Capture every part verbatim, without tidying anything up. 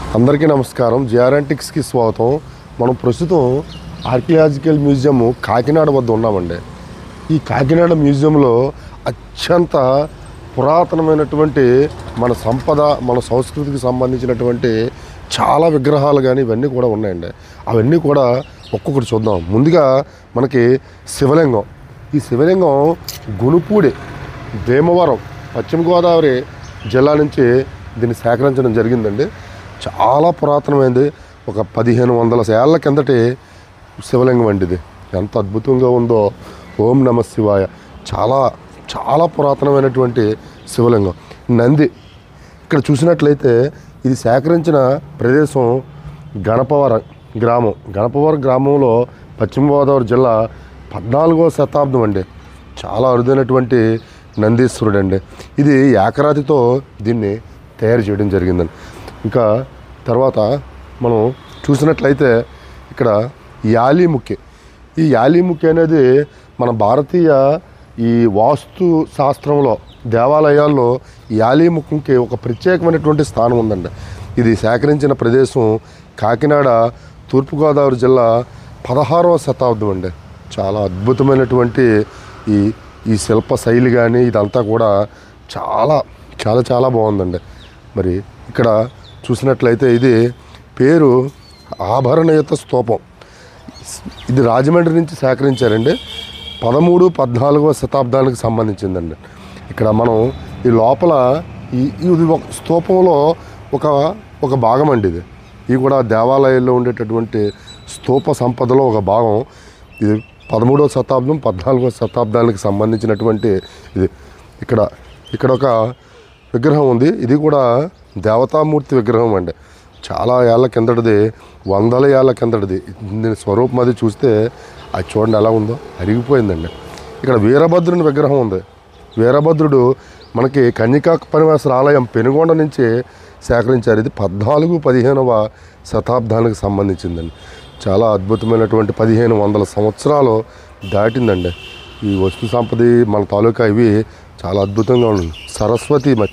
అందరికీ నమస్కారం. జిఆర్ఎన్టిక్స్కి స్వాగతం. మనం ప్రస్తుతం ఆర్కియాలజికల్ మ్యూజియం కాకినాడ వద్ద ఉన్నామండి. ఈ కాకినాడ మ్యూజియంలో అత్యంత పురాతనమైనటువంటి మన సంపద, మన సంస్కృతికి సంబంధించినటువంటి చాలా విగ్రహాలు కానీ ఇవన్నీ కూడా ఉన్నాయండి. అవన్నీ కూడా ఒక్కొక్కటి చూద్దాం. ముందుగా మనకి శివలింగం. ఈ శివలింగం గునుపూడి భీమవరం పశ్చిమ గోదావరి జిల్లా నుంచి దీన్ని సేకరించడం జరిగిందండి. చాలా పురాతనమైనది. ఒక పదిహేను వందల ఏళ్ల కిందటి శివలింగం అండి. ఇది ఎంత అద్భుతంగా ఉందో. ఓం నమ శివాయ. చాలా చాలా పురాతనమైనటువంటి శివలింగం. నంది ఇక్కడ చూసినట్లయితే ఇది సేకరించిన ప్రదేశం గణపవరం గ్రామం. గణపవరం గ్రామంలో పశ్చిమ గోదావరి జిల్లా పద్నాలుగవ శతాబ్దం అండి. చాలా అరుదైనటువంటి నందీశ్వరుడు అండి. ఇది ఏకరాతితో దీన్ని తయారు చేయడం జరిగిందండి. ఇంకా తర్వాత మనం చూసినట్లయితే ఇక్కడ యాలీముఖి. ఈ యాలీముఖి అనేది మన భారతీయ ఈ వాస్తు శాస్త్రంలో దేవాలయాల్లో యాలీముఖికి ఒక ప్రత్యేకమైనటువంటి స్థానం ఉందండి. ఇది సేకరించిన ప్రదేశం కాకినాడ తూర్పుగోదావరి జిల్లా పదహారవ శతాబ్దం అండి. చాలా అద్భుతమైనటువంటి ఈ ఈ శిల్ప శైలి కానీ ఇదంతా కూడా చాలా చాలా చాలా బాగుందండి. మరి ఇక్కడ చూసినట్లయితే ఇది పేరు ఆభరణయుత స్తూపం. ఇది రాజమండ్రి నుంచి సేకరించారండి. పదమూడు పద్నాలుగవ శతాబ్దానికి సంబంధించిందండి. ఇక్కడ మనం ఈ లోపల ఈ ఇది ఒక స్తూపంలో ఒక ఒక భాగం అండి. ఇది ఇది కూడా దేవాలయాల్లో ఉండేటటువంటి స్తూప సంపదలో ఒక భాగం. ఇది పదమూడవ శతాబ్దం పద్నాలుగవ శతాబ్దానికి సంబంధించినటువంటి ఇది. ఇక్కడ ఇక్కడ ఒక విగ్రహం ఉంది. ఇది కూడా దేవతామూర్తి విగ్రహం అండి. చాలా ఏళ్ళ కిందటిది, వందల ఏళ్ళ కిందటిది. దీని స్వరూపం అది చూస్తే అది చూడండి ఎలా ఉందో, అరిగిపోయిందండి. ఇక్కడ వీరభద్రుని విగ్రహం ఉంది. వీరభద్రుడు మనకి కన్యకా పరమేశ్వర ఆలయం పెనుగొండ నుంచి సేకరించారు. ఇది పద్నాలుగు పదిహేనవ శతాబ్దానికి సంబంధించిందండి. చాలా అద్భుతమైనటువంటి పదిహేను వందల సంవత్సరాలు దాటిందండి. ఈ వస్తు సంపద మన తాలూకా ఇవి చాలా అద్భుతంగా ఉంది. సరస్వతి మాత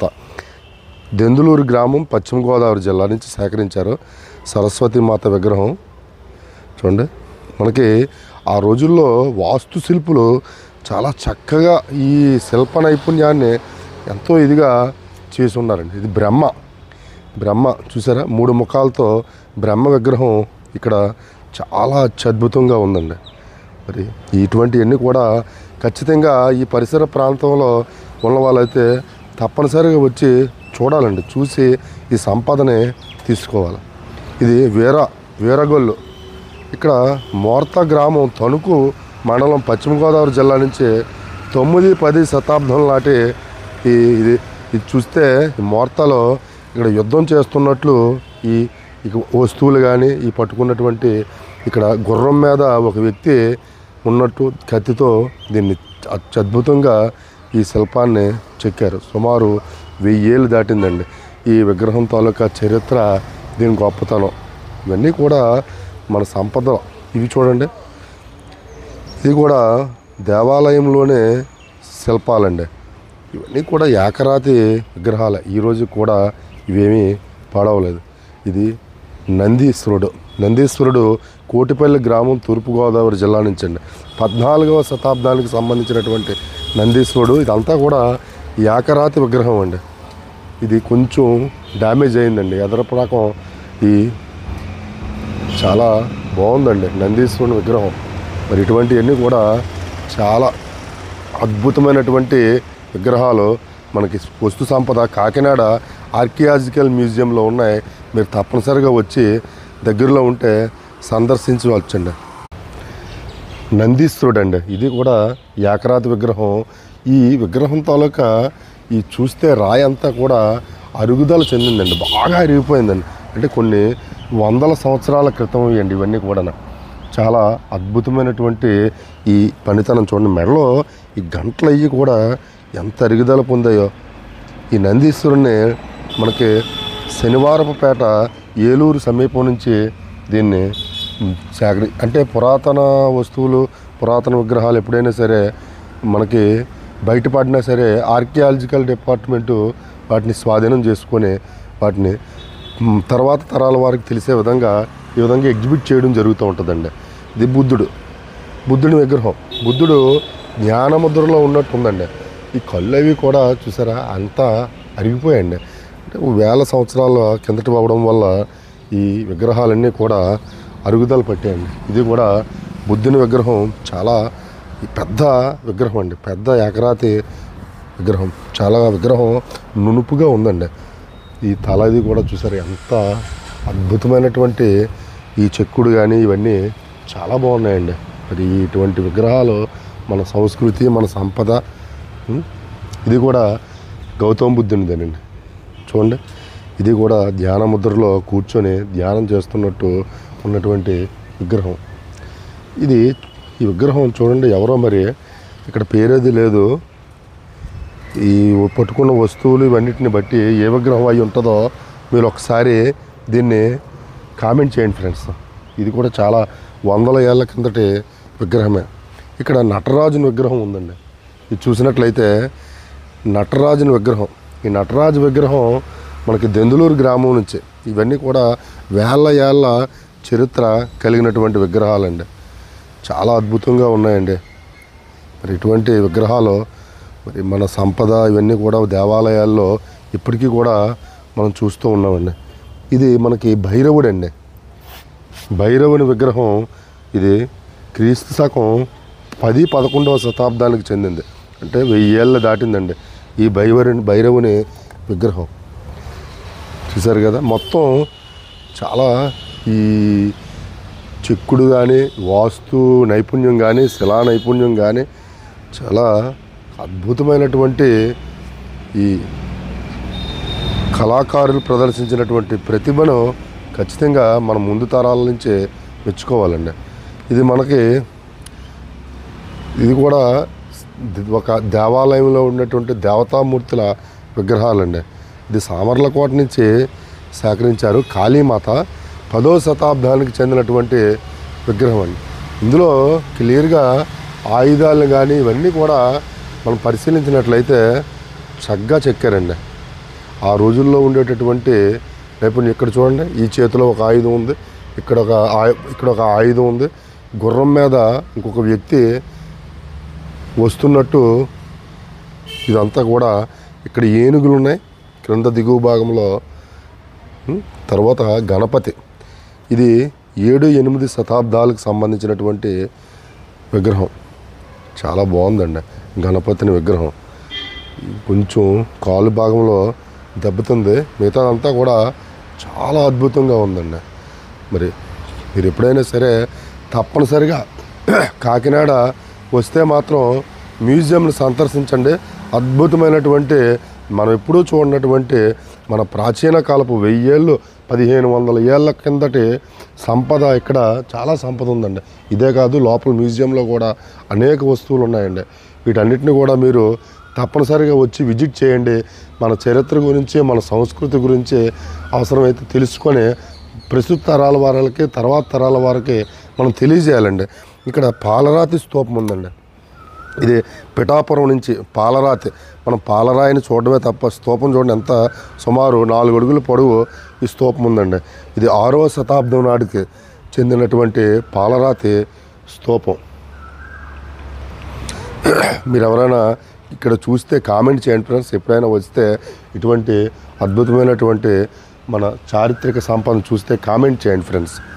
దెందులూరు గ్రామం పశ్చిమ గోదావరి జిల్లా నుంచి సేకరించారు. సరస్వతి మాత విగ్రహం చూడండి. మనకి ఆ రోజుల్లో వాస్తు శిల్పులు చాలా చక్కగా ఈ శిల్ప నైపుణ్యాన్ని ఎంతో ఇదిగా చేసి ఉన్నారండి. ఇది బ్రహ్మ బ్రహ్మ చూసారా, మూడు ముఖాలతో బ్రహ్మ విగ్రహం ఇక్కడ చాలా అత్యద్భుతంగా ఉందండి. మరి ఇటువంటివన్నీ కూడా ఖచ్చితంగా ఈ పరిసర ప్రాంతంలో ఉన్న వాళ్ళైతే తప్పనిసరిగా వచ్చి చూడాలండి. చూసి ఈ సంపదని తీసుకోవాలి. ఇది వీర వీరగొల్లు. ఇక్కడ మోర్తా గ్రామం తణుకు మండలం పశ్చిమ గోదావరి జిల్లా నుంచి తొమ్మిది పది శతాబ్దం నాటి ఈ ఇది ఇది చూస్తే మోర్తాలో ఇక్కడ యుద్ధం చేస్తున్నట్లు ఈ ఇక వస్తువులు కానీ ఈ పట్టుకున్నటువంటి ఇక్కడ గుర్రం మీద ఒక వ్యక్తి ఉన్నట్టు కత్తితో దీన్ని అత్యద్భుతంగా ఈ శిల్పాన్ని చెక్కారు. సుమారు వెయ్యి ఏళ్ళు దాటిందండి ఈ విగ్రహం తాలూకా చరిత్ర, దీని గొప్పతనం ఇవన్నీ కూడా మన సంపద. ఇవి చూడండి, ఇది కూడా దేవాలయంలోనే శిల్పాలండి. ఇవన్నీ కూడా ఏకరాతి విగ్రహాలే. ఈరోజు కూడా ఇవేమీ పాడవలేదు. ఇది నందీశ్వరుడు. నందీశ్వరుడు కోటిపల్లి గ్రామం తూర్పుగోదావరి జిల్లా నుంచి అండి. పద్నాలుగవ శతాబ్దానికి సంబంధించినటువంటి నందీశ్వరుడు. ఇదంతా కూడా ఏకరాతి విగ్రహం అండి. ఇది కొంచెం డ్యామేజ్ అయిందండి. ఎదరప్రాకం ఈ చాలా బాగుందండి నందీశ్వరుని విగ్రహం. మరి ఇటువంటివన్నీ కూడా చాలా అద్భుతమైనటువంటి విగ్రహాలు మనకి వస్తు సంపద కాకినాడ ఆర్కియాలజికల్ మ్యూజియంలో ఉన్నాయి. మీరు తప్పనిసరిగా వచ్చి దగ్గరలో ఉంటే సందర్శించవచ్చండి. నందీశ్వరుడు అండి. ఇది కూడా ఏకరాతి విగ్రహం. ఈ విగ్రహం తాలూకా ఈ చూస్తే రాయి అంతా కూడా అరుగుదల చెందిందండి. బాగా అరిగిపోయిందండి. అంటే కొన్ని వందల సంవత్సరాల క్రితం అండి ఇవన్నీ కూడా. చాలా అద్భుతమైనటువంటి ఈ పనితనం చూడండి. మెడలో ఈ గంటలు అయ్యి కూడా ఎంత అరుగుదల పొందాయో. ఈ నందీశ్వరుని మనకి శనివారపుపేట ఏలూరు సమీపం నుంచి దీన్ని సేకరి అంటే పురాతన వస్తువులు, పురాతన విగ్రహాలు ఎప్పుడైనా సరే మనకి బయటపడినా సరే ఆర్కియాలజికల్ డిపార్ట్మెంటు వాటిని స్వాధీనం చేసుకొని వాటిని మ్, తర్వాత తరాల వారికి తెలిసే విధంగా ఈ విధంగా ఎగ్జిబిట్ చేయడం జరుగుతూ ఉంటుందండి. ఇది బుద్ధుడు బుద్ధుడి విగ్రహం. బుద్ధుడు జ్ఞానముద్రలో ఉన్నట్టు ఉందండి. ఈ కళ్ళు అవి కూడా చూసారా అంతా అరిగిపోయాయండి. అంటే వేల సంవత్సరాల కిందట అవ్వడం వల్ల ఈ విగ్రహాలన్నీ కూడా అరుగుదల పట్టాయండి. ఇది కూడా బుద్ధుని విగ్రహం. చాలా పెద్ద విగ్రహం అండి, పెద్ద ఏకరాతి విగ్రహం. చాలా విగ్రహం నునుపుగా ఉందండి. ఈ తలది కూడా చూసారు ఎంత అద్భుతమైనటువంటి ఈ చెక్కుడు కానీ ఇవన్నీ చాలా బాగున్నాయండి. మరి ఇటువంటి విగ్రహాలు మన సంస్కృతి, మన సంపద. ఇది కూడా గౌతమ బుద్ధునిదేనండి. చూడండి, ఇది కూడా ధ్యాన ముద్రలో కూర్చొని ధ్యానం చేస్తున్నట్టు ఉన్నటువంటి విగ్రహం. ఇది ఈ విగ్రహం చూడండి, ఎవరో మరి ఇక్కడ పేరేది లేదు. ఈ పట్టుకున్న వస్తువులు ఇవన్నిటిని బట్టి ఏ విగ్రహం అయి ఉంటుందో మీరు ఒకసారి దీన్ని కామెంట్ చేయండి ఫ్రెండ్స్. ఇది కూడా చాలా వందల ఏళ్ళ కిందటి విగ్రహమే. ఇక్కడ నటరాజుని విగ్రహం ఉందండి. ఇది చూసినట్లయితే నటరాజుని విగ్రహం. ఈ నటరాజు విగ్రహం మనకి దెందులూరు గ్రామం నుంచి. ఇవన్నీ కూడా వేల ఏళ్ళ చరిత్ర కలిగినటువంటి విగ్రహాలండి. చాలా అద్భుతంగా ఉన్నాయండి. మరి ఇటువంటి విగ్రహాలు మరి మన సంపద ఇవన్నీ కూడా దేవాలయాల్లో ఇప్పటికీ కూడా మనం చూస్తూ ఉన్నామండి. ఇది మనకి భైరవుడు అండి. భైరవుని విగ్రహం. ఇది క్రీస్తు శకం పది పదకొండవ శతాబ్దానికి చెందింది. అంటే వెయ్యి ఏళ్ళు దాటిందండి ఈ భైరవుని భైరవుని విగ్రహం. చూసారు కదా, మొత్తం చాలా ఈ చెక్కుడు కానీ, వాస్తు నైపుణ్యం కానీ, శిలా నైపుణ్యం కానీ చాలా అద్భుతమైనటువంటి ఈ కళాకారులు ప్రదర్శించినటువంటి ప్రతిభను ఖచ్చితంగా మన ముందు తరాల నుంచే మెచ్చుకోవాలండి. ఇది మనకి ఇది కూడా ఒక దేవాలయంలో ఉన్నటువంటి దేవతామూర్తుల విగ్రహాలండి. ఇది సామర్లకోట నుంచి సేకరించారు. కాళీమాత పదో శతాబ్దానికి చెందినటువంటి విగ్రహం అండి. ఇందులో క్లియర్గా ఆయుధాలను కానీ ఇవన్నీ కూడా మనం పరిశీలించినట్లయితే చక్కగా చెక్కారండి. ఆ రోజుల్లో ఉండేటటువంటి నైపుణ్యం. ఇక్కడ చూడండి, ఈ చేతిలో ఒక ఆయుధం ఉంది, ఇక్కడ ఒక ఇక్కడ ఒక ఆయుధం ఉంది. గుర్రం మీద ఇంకొక వ్యక్తి వస్తున్నట్టు ఇదంతా కూడా. ఇక్కడ ఏనుగులు ఉన్నాయి క్రింద దిగువ భాగంలో. తర్వాత గణపతి. ఇది ఏడు ఎనిమిది శతాబ్దాలకు సంబంధించినటువంటి విగ్రహం. చాలా బాగుందండి గణపతిని విగ్రహం. కొంచెం కాలు భాగంలో దెబ్బతుంది, మిగతాదంతా కూడా చాలా అద్భుతంగా ఉందండి. మరి మీరు ఎప్పుడైనా సరే తప్పనిసరిగా కాకినాడ వస్తే మాత్రం మ్యూజియంని సందర్శించండి. అద్భుతమైనటువంటి మనం ఎప్పుడూ చూడనటువంటి మన ప్రాచీన కాలపు వెయ్యేళ్ళు పదిహేను వందల ఏళ్ళ కిందటి సంపద ఇక్కడ చాలా సంపద ఉందండి. ఇదే కాదు, లోపల మ్యూజియంలో కూడా అనేక వస్తువులు ఉన్నాయండి. వీటన్నిటిని కూడా మీరు తప్పనిసరిగా వచ్చి విజిట్ చేయండి. మన చరిత్ర గురించి, మన సంస్కృతి గురించి అవసరమైతే తెలుసుకొని ప్రస్తుత తరాల వారికి, తర్వాత తరాల వారికి మనం తెలియజేయాలండి. ఇక్కడ పాలరాతి స్తూపం ఉందండి. ఇది పిఠాపురం నుంచి పాలరాతి. మనం పాలరాయిని చూడడమే తప్ప స్తూపం చూడండి ఎంత సుమారు నాలుగు అడుగుల పొడవు ఈ స్తూపం ఉందండి. ఇది ఆరవ శతాబ్దం నాటికి చెందినటువంటి పాలరాతి స్తూపం. మీరు ఎవరైనా ఇక్కడ చూస్తే కామెంట్ చేయండి ఫ్రెండ్స్. ఎప్పుడైనా వస్తే ఇటువంటి అద్భుతమైనటువంటి మన చారిత్రక సంపదను చూస్తే కామెంట్ చేయండి ఫ్రెండ్స్.